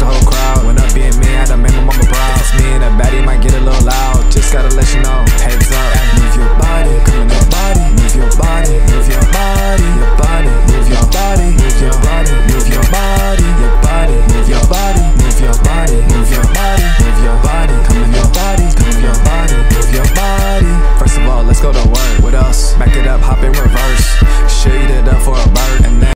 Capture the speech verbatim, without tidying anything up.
the whole crowd. When up being me, had to make my mama proud. It's me and a baddie might get a little loud. Just gotta let you know, heads up. Move your body, come in your body. Move your body, move your body, your body, move your body, move your body, move your body, your body, move your body, move your body, move your body, move your body, come in your body, come in your body, move your body. First of all, let's go to work. What else? Back it up, hop in reverse.